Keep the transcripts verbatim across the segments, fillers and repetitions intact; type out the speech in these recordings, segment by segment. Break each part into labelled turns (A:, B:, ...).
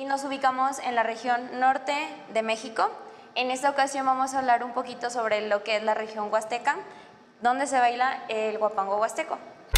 A: nos ubicamos en la región norte de México. En esta ocasión vamos a hablar un poquito sobre lo que es la región huasteca, donde se baila el huapango huasteco.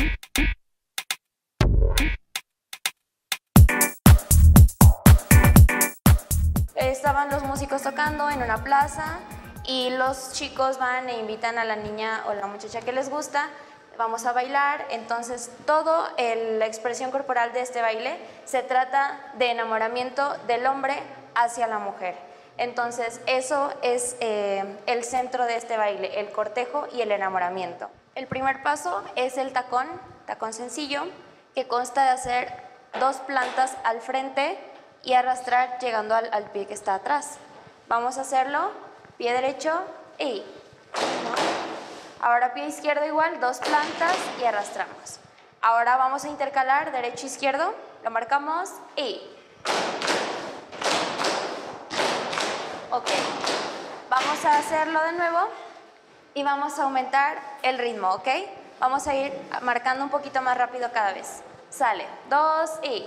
A: Estaban los músicos tocando en una plaza y los chicos van e invitan a la niña o la muchacha que les gusta. Vamos a bailar, entonces toda la expresión corporal de este baile se trata de enamoramiento del hombre hacia la mujer. Entonces eso es eh, el centro de este baile, el cortejo y el enamoramiento. El primer paso es el tacón, tacón sencillo, que consta de hacer dos plantas al frente y arrastrar llegando al, al pie que está atrás. Vamos a hacerlo, pie derecho y... ¿no? Ahora pie izquierdo igual, dos plantas y arrastramos. Ahora vamos a intercalar derecho izquierdo, lo marcamos y... Ok, vamos a hacerlo de nuevo y vamos a aumentar el ritmo, ¿ok? Vamos a ir marcando un poquito más rápido cada vez. Sale, dos y...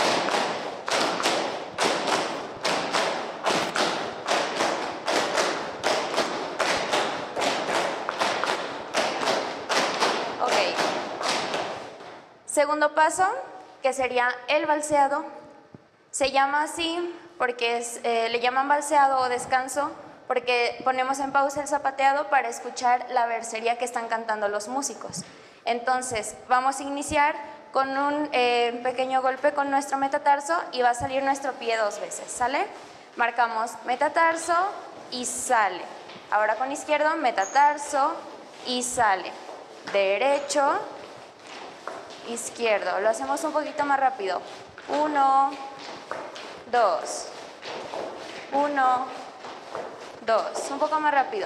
A: Segundo paso, que sería el valseado. Se llama así porque es, eh, le llaman valseado o descanso porque ponemos en pausa el zapateado para escuchar la versería que están cantando los músicos. Entonces, vamos a iniciar con un eh, pequeño golpe con nuestro metatarso y va a salir nuestro pie dos veces, ¿sale? Marcamos metatarso y sale. Ahora con izquierdo, metatarso y sale. Derecho, izquierdo. Lo hacemos un poquito más rápido. Uno, dos. Uno, dos. Un poco más rápido.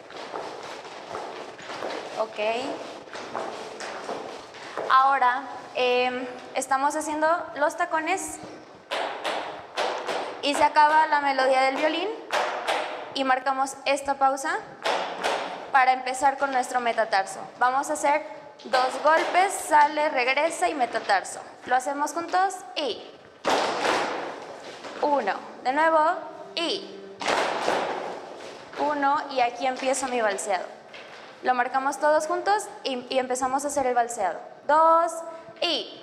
A: Ok. Ahora eh, estamos haciendo los tacones y se acaba la melodía del violín y marcamos esta pausa para empezar con nuestro metatarso. Vamos a hacer dos golpes, sale, regresa y metatarso. Lo hacemos juntos y... Uno. De nuevo y... Uno y aquí empiezo mi valseado. Lo marcamos todos juntos y, y empezamos a hacer el valseado. Dos y...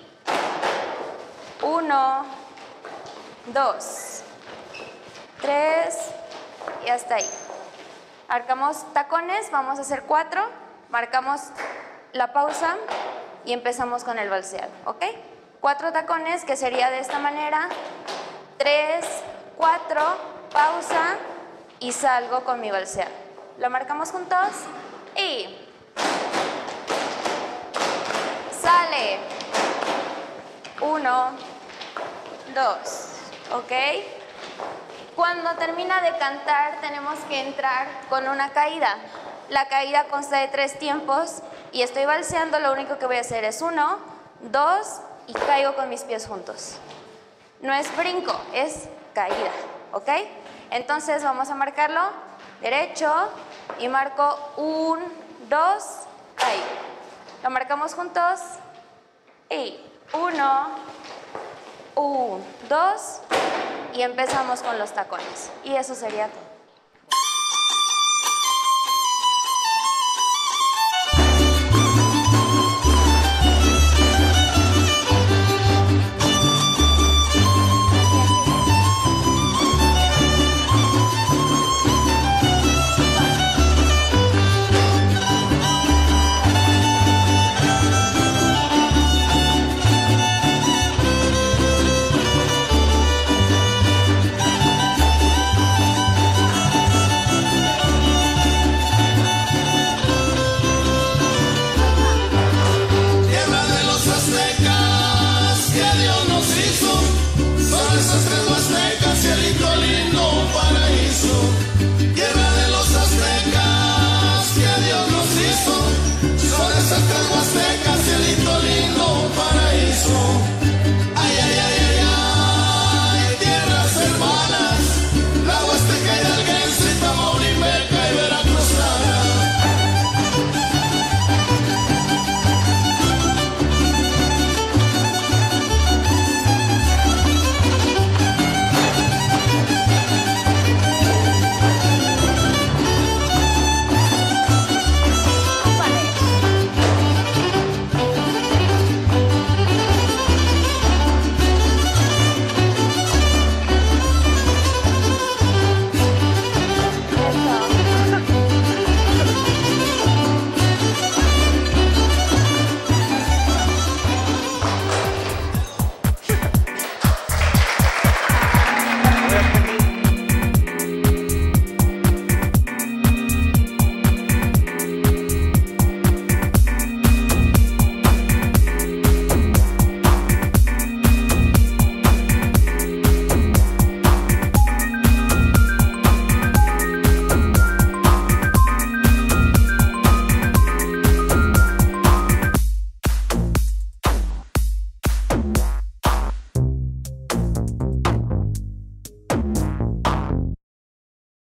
A: Uno, dos, tres y hasta ahí. Marcamos tacones, vamos a hacer cuatro, marcamos la pausa y empezamos con el valseado, ¿ok? Cuatro tacones, que sería de esta manera, tres, cuatro, pausa y salgo con mi valseado. Lo marcamos juntos y sale, uno, dos, ¿ok? Cuando termina de cantar tenemos que entrar con una caída. La caída consta de tres tiempos y estoy valseando, lo único que voy a hacer es uno, dos y caigo con mis pies juntos. No es brinco, es caída, ¿ok? Entonces vamos a marcarlo derecho y marco un, dos, caigo. Lo marcamos juntos y uno, un, dos y empezamos con los tacones. Y eso sería todo.